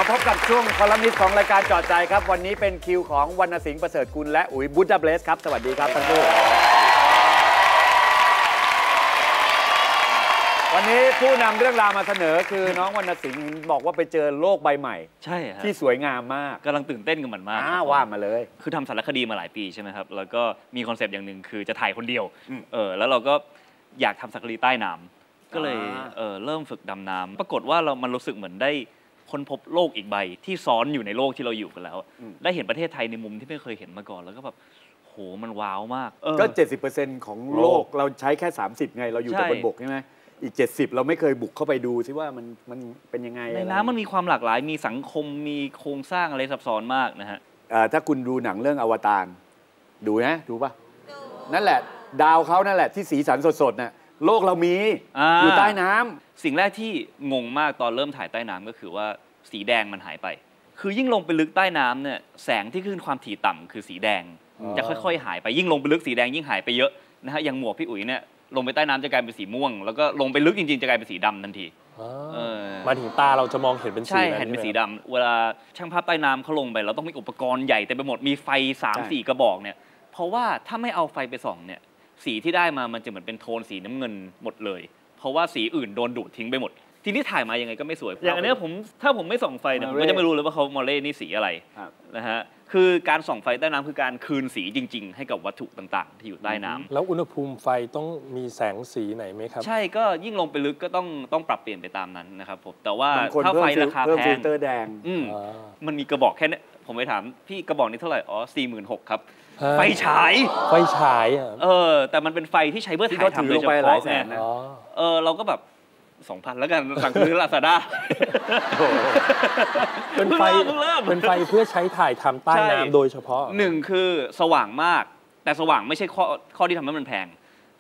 พบกับช่วงคอลัมนิสต์ของรายการเจาะใจครับวันนี้เป็นคิวของวรรณสิงห์ประเสริฐกุลและอุ๋ยบุดาเบสครับสวัสดีครับทั้งคู่วันนี้ผู้นำเรื่องราวมาเสนอคือน้องวรรณสิงห์บอกว่าไปเจอโลกใบใหม่ใช่ที่สวยงามมากกำลังตื่นเต้นกับมันมากว่ามาเลยคือทำสารคดีมาหลายปีใช่ไหมครับแล้วก็มีคอนเซปต์อย่างหนึ่งคือจะถ่ายคนเดียวแล้วเราก็อยากทำสารคดีใต้น้ำก็เลยเริ่มฝึกดำน้ำปรากฏว่ามันรู้สึกเหมือนได้ค้นพบโลกอีกใบที่ซ้อนอยู่ในโลกที่เราอยู่กันแล้วได้เห็นประเทศไทยในมุมที่ไม่เคยเห็นมาก่อนแล้วก็แบบโหมันว้าวมากก็ 70% ของโลกเราใช้แค่30ไงเราอยู่แต่บนบกใช่ไหมอีก70เราไม่เคยบุกเข้าไปดูซิว่ามันเป็นยังไงในน้ำมันมีความหลากหลายมีสังคมมีโครงสร้างอะไรซับซ้อนมากนะฮะถ้าคุณดูหนังเรื่องอวตารดูนะดูป่ะนั่นแหละดาวเขานั่นแหละที่สีสันสดๆน่ะโลกเรามีอยู่ใต้น้ำสิ่งแรกที่งงมากตอนเริ่มถ่ายใต้น้ำก็คือว่าสีแดงมันหายไปคือยิ่งลงไปลึกใต้น้ำเนี่ยแสงที่ขึ้นความถี่ต่ำคือสีแดงจะค่อยๆหายไปยิ่งลงไปลึกสีแดงยิ่งหายไปเยอะนะฮะอย่างหมวกพี่อุ๋ยเนี่ยลงไปใต้น้ำจะกลายเป็นสีม่วงแล้วก็ลงไปลึกจริงๆจะกลายเป็นสีดำทันทีมาถึงตาเราจะมองเห็นเป็นสีใช่เห็นเป็นสีดำเวลาช่างภาพใต้น้ำเขาลงไปเราต้องมีอุปกรณ์ใหญ่เต็มไปหมดมีไฟ 3-4 กระบอกเนี่ยเพราะว่าถ้าไม่เอาไฟไปส่องเนี่ยสีที่ได้มามันจะเหมือนเป็นโทนสีน้ำเงินหมดเลยเพราะว่าสีอื่นโดนดูดทิ้งไปหมดทีนี้ถ่ายมายังไงก็ไม่สวยอย่างอันนี้ถ้าผมไม่ส่องไฟเนี่ยผมก็จะไม่รู้เลยว่าเขามอเล่นี่สีอะไรนะฮะคือการส่องไฟใต้น้ำคือการคืนสีจริงๆให้กับวัตถุต่างๆที่อยู่ใต้น้ำแล้วอุณหภูมิไฟต้องมีแสงสีไหนไหมครับใช่ก็ยิ่งลงไปลึกก็ต้องปรับเปลี่ยนไปตามนั้นนะครับผมแต่ว่าถ้าไฟราคาแพงฟิลเตอร์แดงมันมีกระบอกแค่นี้ผมไปถามพี่กระบอกนี้เท่าไหร่อ๋อ 46,000 ครับไฟฉายแต่มันเป็นไฟที่ใช้เพื่อถ่ายทำโดยเฉพาะไงเราก็แบบ2,000แล้วกันสั่งซื้อลาซาด้าเป็นไฟเพื่อใช้ถ่ายทำใต้น้ำโดยเฉพาะ 1คือสว่างมากแต่สว่างไม่ใช่ข้อที่ทำให้มันแพง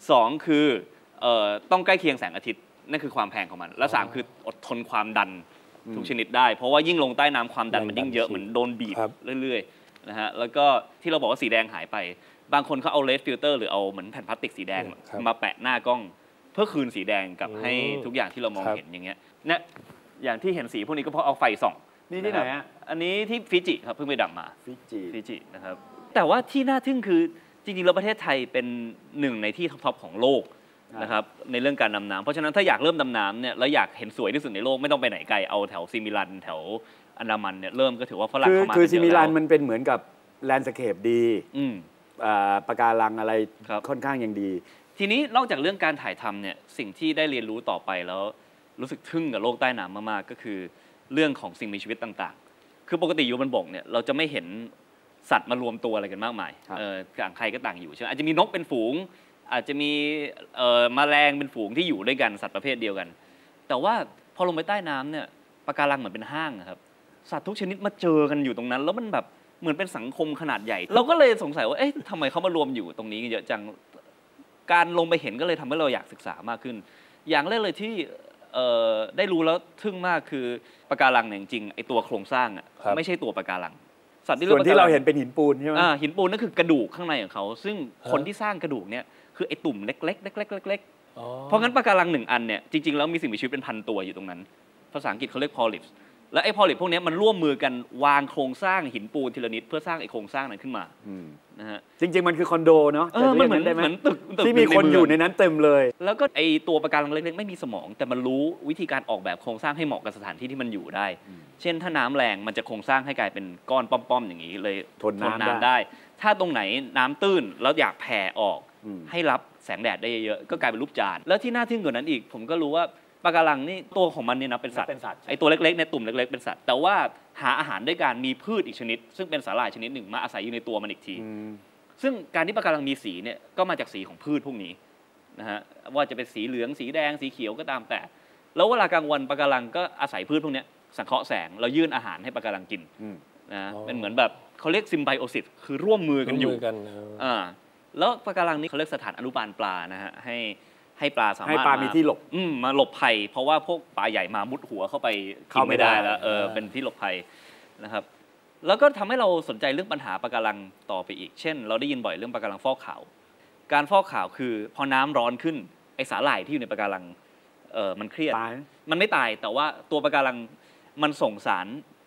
2คือต้องใกล้เคียงแสงอาทิตย์นั่นคือความแพงของมันและ3คืออดทนความดันทุกชนิดได้เพราะว่ายิ่งลงใต้น้ำความดันมันยิ่งเยอะเหมือนโดนบีบเรื่อยๆนะฮะแล้วก็ที่เราบอกว่าสีแดงหายไปบางคนเขาเอาเลสฟิลเตอร์หรือเอาเหมือนแผ่นพลาสติกสีแดงมาแปะหน้ากล้องเพื่อคืนสีแดงกับให้ทุกอย่างที่เรามองเห็นอย่างเงี้ยเนี่ยอย่างที่เห็นสีพวกนี้ก็เพราะเอาไฟส่องนี่ที่ไหนฮะอันนี้ที่ฟิจิครับเพิ่งไปดับมาฟิจินะครับแต่ว่าที่น่าทึ่งคือจริงๆแล้วประเทศไทยเป็นหนึ่งในที่ท็อปของโลกนะครับในเรื่องการดำน้ำเพราะฉะนั้นถ้าอยากเริ่มดำน้ำเนี่ยแล้วอยากเห็นสวยที่สุดในโลกไม่ต้องไปไหนไกลเอาแถวซิมิลันแถวอันดามันเนี่ยเริ่มก็ถือว่าฝรั่งเข้ามาคือซิมิลันมันเป็นเหมือนกับแลนด์สเคปดีปะการังอะไรค่อนข้างยังดีทีนี้นอกจากเรื่องการถ่ายทำเนี่ยสิ่งที่ได้เรียนรู้ต่อไปแล้วรู้สึกทึ่งกับโลกใต้น้ำมากๆก็คือเรื่องของสิ่งมีชีวิตต่างๆคือปกติอยู่บนบกเนี่ยเราจะไม่เห็นสัตว์มารวมตัวอะไรกันมากมายต่างใครก็ต่างอยู่ใช่ไหมอาจจะมีนกเป็นฝูงอาจจะมีแมลงเป็นฝูงที่อยู่ด้วยกันสัตว์ประเภทเดียวกันแต่ว่าพอลงไปใต้น้ำเนี่ยปะการังเหมือนเป็นห้างครับสัตว์ทุกชนิดมาเจอกันอยู่ตรงนั้นแล้วมันแบบเหมือนเป็นสังคมขนาดใหญ่เราก็เลยสงสัยว่าเอ๊ะทำไมเขามารวมอยู่ตรงนี้เยอะจังการลงไปเห็นก็เลยทำให้เราอยากศึกษามากขึ้นอย่างแรกเลยที่ได้รู้แล้วทึ่งมากคือปะการังเนี่ยจริงๆไอตัวโครงสร้างอ่ะไม่ใช่ตัวปะการังสัตว์ส่วนที่เราเห็นเป็นหินปูนใช่ไหมหินปูนนั่นคือกระดูกข้างในของเขาซึ่งคนที่สร้างกระดูกเนี่ยคือไอตุ่มเล็กๆเล็กๆเพราะงั้นปะการัง1อันเนี่ยจริงๆแล้วมีสิ่งมีชีวิตเป็น1,000 ตัวอยู่ตรงนั้นภาษาอังกฤษเขาเรียก polyps และไอ้พอลิปพวกนี้มันร่วมมือกันวางโครงสร้างหินปูนทีละนิดเพื่อสร้างไอ้โครงสร้างนั้นขึ้นมานะฮะจริงๆมันคือคอนโดเนาะมันเหมือนตึกที่มีคนอยู่ในนั้นเต็มเลยแล้วก็ไอ้ตัวปะการังเล็กๆไม่มีสมองแต่มันรู้วิธีการออกแบบโครงสร้างให้เหมาะกับสถานที่ที่มันอยู่ได้เช่นถ้าน้ำแรงมันจะโครงสร้างให้กลายเป็นก้อนป้อมๆอย่างนี้เลยทนน้ำได้ถ้าตรงไหนน้ำตื้นแล้วอยากแผ่ออกให้รับแสงแดดได้เยอะๆก็กลายเป็นรูปจานแล้วที่น่าทึ่งกว่านั้นอีกผมก็รู้ว่าปะการังนี่ตัวของมันเนี่ยนะเป็นสัตว์ไอตัวเล็กๆในตุ่มเล็กๆเป็นสัตว์แต่ว่าหาอาหารด้วยการมีพืชอีกชนิดซึ่งเป็นสาหร่ายชนิดหนึ่งมาอาศัยอยู่ในตัวมันอีกทีซึ่งการที่ปะการังมีสีเนี่ยก็มาจากสีของพืชพวกนี้นะฮะว่าจะเป็นสีเหลืองสีแดงสีเขียวก็ตามแต่แล้วเวลากลางวันปะการังก็อาศัยพืชพวกนี้สังเคราะห์แสงเรายื่นอาหารให้ปะการังกินนะเป็นเหมือนแบบเขาเรียกซิมไบโอซิสคือร่วมมือกันอยู่แล้วปะการังนี้เขาเรียกสถานอนุบาลปลานะฮะให้ปลาสามารถให้ปลามีที่หลบมาหลบภัยเพราะว่าพวกปลาใหญ่มามุดหัวเข้าไปกินไม่ได้แล้วเป็นที่หลบภัยนะครับแล้วก็ทำให้เราสนใจเรื่องปัญหาปะการังต่อไปอีกเช่นเราได้ยินบ่อยเรื่องปะการังฟอกขาวการฟอกขาวคือพอน้ำร้อนขึ้นไอสาหร่ายที่อยู่ในปะการังมันเครียดมันไม่ตายแต่ว่าตัวปะการังมันส่งสาร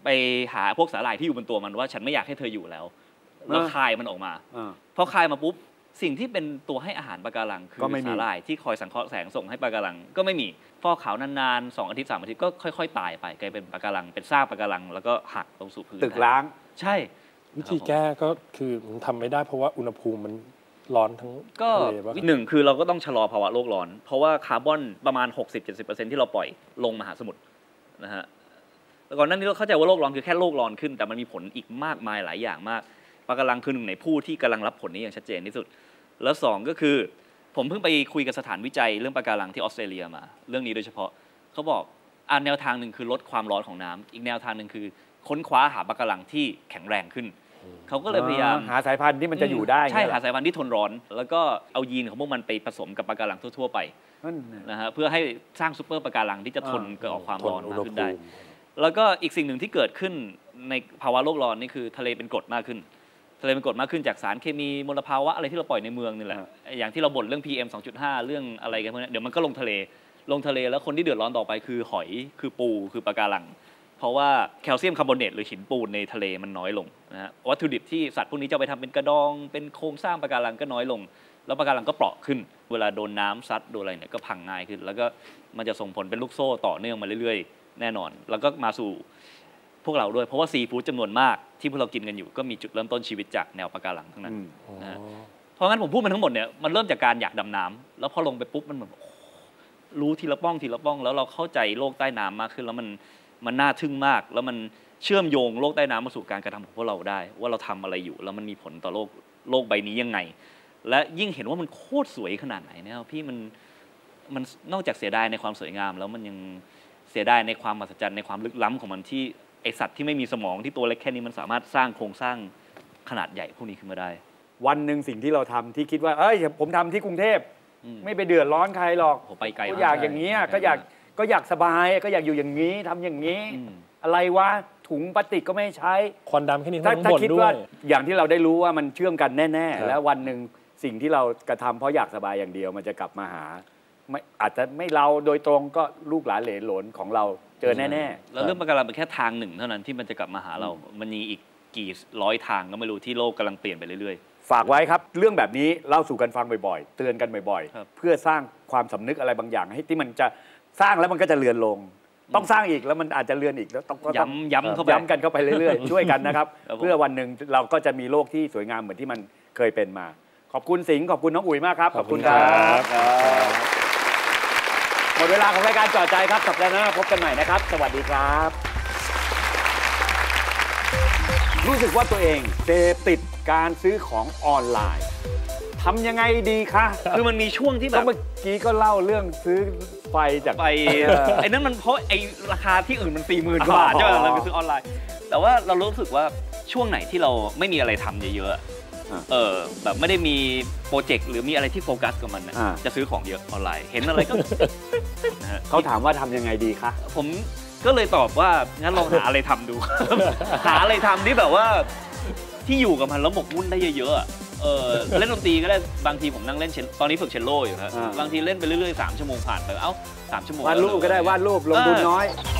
ไปหาพวกสาหร่ายที่อยู่บนตัวมันว่าฉันไม่อยากให้เธออยู่แล้วแล้วคายมันออกมาพอคายมาปุ๊บสิ่งที่เป็นตัวให้อาหารปะการังคือสาหร่ายที่คอยสังเคราะห์แสงส่งให้ปะการังก็ไม่มีฟอกขาวนานๆ2 อาทิตย์3 อาทิตย์ก็ค่อยๆตายไปกลายเป็นปะการังเป็นซากปะการังแล้วก็หักลงสู่พื้นตึกร้างใช่วิธีแก้ก็คือมันทำไม่ได้เพราะว่าอุณหภูมิมันร้อนทั้งก็หนึ่งคือเราก็ต้องชะลอภาวะโลกร้อนเพราะว่าคาร์บอนประมาณ 60-70% ที่เราปล่อยลงมหาสมุทรนะฮะแล้วก่อนหน้านี้เราเข้าใจว่าโลกร้อนคือแค่โลกร้อนขึ้นแต่มันมีผลอีกมากมายหลายอย่างมากปะการังคือหนึ่งในผู้ที่กำลังรับผลนี้อย่างชัดเจนที่สุดแล้ว2ก็คือผมเพิ่งไปคุยกับสถานวิจัยเรื่องปะการังที่ออสเตรเลียมาเรื่องนี้โดยเฉพาะเขาบอกแนวทางหนึ่งคือลดความร้อนของน้ำอีกแนวทางหนึ่งคือค้นคว้าหาปะการังที่แข็งแรงขึ้นเขาก็เลยพยายามหาสายพันธุ์ที่มันจะอยู่ได้ใช่หาสายพันธุ์ที่ทนร้อนแล้วก็เอายีนของพวกมันไปผสมกับปะการังทั่วๆไปนะฮะเพื่อให้สร้างซูเปอร์ปะการังที่จะทนกับความร้อนมากขึ้นได้แล้วก็อีกสิ่งหนึ่งที่เกิดขึ้นในภาวะโลกร้อนนี่คือทะเลเป็นกรดมากขึ้นทะเลเป็นกรดมากขึ้นจากสารเคมีมลภาวะอะไรที่เราปล่อยในเมืองนี่แหละอย่างที่เราบ่นเรื่อง PM 2.5 เรื่องอะไรกันพวกนี้เดี๋ยวมันก็ลงทะเลแล้วคนที่เดือดร้อนต่อไปคือหอยคือปูคือปะการังเพราะว่าแคลเซียมคาร์บอเนตหรือหินปูนในทะเลมันน้อยลงนะฮะวัตถุดิบที่สัตว์พวกนี้จะไปทำเป็นกระดองเป็นโครงสร้างปะการังก็น้อยลงแล้วปะการังก็เปราะขึ้นเวลาโดนน้ำซัดโดนอะไรเนี่ยก็พังง่ายขึ้นแล้วก็มันจะส่งผลเป็นลูกโซ่ต่อเนื่องมาเรื่อยๆแน่นอนแล้วก็มาสู่พวกเราด้วยเพราะว่าซีฟู้ดจำนวนมากที่พวกเรากินกันอยู่ก็มีจุดเริ่มต้นชีวิตจากแนวปะการังทั้งนั้นนะเพราะงั้นผมพูดมันทั้งหมดเนี่ยมันเริ่มจากการอยากดำน้ำแล้วพอลงไปปุ๊บมันเหมือนรู้ทีละป้องแล้วเราเข้าใจโลกใต้น้ำมากขึ้นแล้วมันน่าทึ่งมากแล้วมันเชื่อมโยงโลกใต้น้ำมาสู่การกระทำของพวกเราได้ว่าเราทำอะไรอยู่แล้วมันมีผลต่อโลกใบนี้ยังไงและยิ่งเห็นว่ามันโคตรสวยขนาดไหนเนี่ยพี่มันนอกจากเสียดายในความสวยงามแล้วมันยังเสียดายในความมหัศจรรย์ในความลึกล้ำของมันที่ไอสัตว์ที่ไม่มีสมองที่ตัวเล็กแค่นี้มันสามารถสร้างโครงสร้างขนาดใหญ่พวกนี้ขึ้นมาได้วันหนึ่งสิ่งที่เราทำที่คิดว่าผมทำที่กรุงเทพไม่ไปเดือดร้อนใครหรอกผมไปไกลก็อยากอย่างนี้ก็อยากสบายก็อยากอยู่อย่างนี้ทำอย่างนี้อะไรวะถุงพลาสติกก็ไม่ใช้ควันดำแค่นี้ต้องบ่นด้วยอย่างที่เราได้รู้ว่ามันเชื่อมกันแน่ๆแล้ววันหนึ่งสิ่งที่เรากระทำเพราะอยากสบายอย่างเดียวมันจะกลับมาหาไม่อาจจะไม่เราโดยตรงก็ลูกหลานเหลนหลนของเราเจอแน่ๆแล้วเรื่องปะการังเป็นแค่ทางหนึ่งเท่านั้นที่มันจะกลับมาหาเรามันมีอีกกี่ร้อยทางก็ไม่รู้ที่โลกกำลังเปลี่ยนไปเรื่อยๆฝากไว้ครับเรื่องแบบนี้เล่าสู่กันฟังบ่อยๆเตือนกันบ่อยๆเพื่อสร้างความสำนึกอะไรบางอย่างให้ที่มันจะสร้างแล้วมันก็จะเลือนลงต้องสร้างอีกแล้วมันอาจจะเลือนอีกแล้วต้องย้ำกันเข้าไปเรื่อยๆช่วยกันนะครับเพื่อวันหนึ่งเราก็จะมีโลกที่สวยงามเหมือนที่มันเคยเป็นมาขอบคุณสิงห์ขอบคุณน้องอุ๋ยมากครับขอบคุณครับหมดเวลาของรายการจอดใจครับสัปดาห์หน้าพบกันใหม่นะครับสวัสดีครับรู้สึกว่าตัวเองเสพติดการซื้อของออนไลน์ทำยังไงดีคะคือมันมีช่วงที่แบบเมื่อกี้ก็เล่าเรื่องซื้อไฟจากไอ้นั้นมันเพราะไอ้ราคาที่อื่นมัน 40,000 กว่าบาทใช่ไหมเราไปซื้อออนไลน์แต่ว่าเรารู้สึกว่าช่วงไหนที่เราไม่มีอะไรทำเยอะๆแบบไม่ได้มีโปรเจกต์หรือมีอะไรที่โฟกัสกับมันจะซื้อของเยอะออนไลน์เห็นอะไรก็เขาถามว่าทำยังไงดีคะผมก็เลยตอบว่างั้นลองหาอะไรทำดู หาอะไรทำที่แบบว่าที่อยู่กับมันแล้วหมกมุ่นได้เยอะๆเล่นดนตรีก็ได้บางทีผมนั่งเล่นตอนนี้ฝึกเชลโลอยู่ครับบางทีเล่นไปเรื่อยๆ3 ชั่วโมงผ่านไป3 ชั่วโมงวาดรูปก็ได้วาดรูปลงทุนน้อย